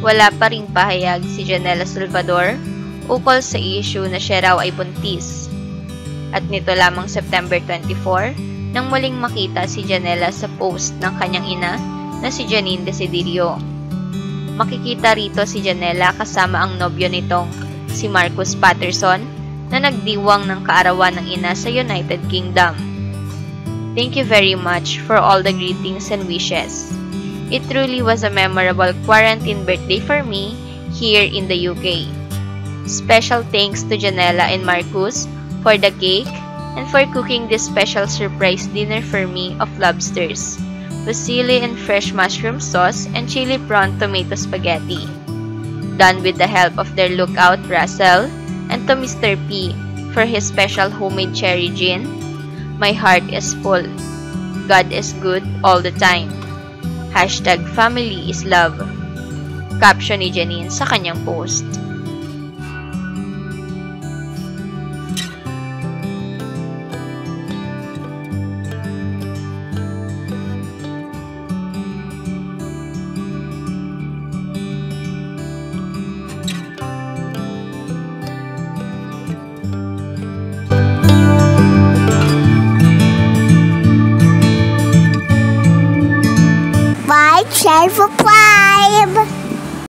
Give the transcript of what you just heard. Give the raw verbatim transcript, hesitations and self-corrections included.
wala pa ring pahayag si Janella Salvador ukol sa issue na siya raw ay buntis. At nito lamang September twenty-fourth, nang muling makita si Janella sa post ng kanyang ina na si Janine Desiderio. Makikita rito si Janella kasama ang nobyo nitong si Marcus Patterson na nagdiwang ng kaarawan ng ina sa United Kingdom. Thank you very much for all the greetings and wishes. It truly was a memorable quarantine birthday for me here in the U K. Special thanks to Janella and Marcus for the cake and for cooking this special surprise dinner for me of lobsters, fusilli and fresh mushroom sauce and chili prawn tomato spaghetti. Done with the help of their lookout Russell and to Mister P for his special homemade cherry gin. My heart is full. God is good all the time. Hashtag family is love. Caption ni Janine sa kanyang post. Share for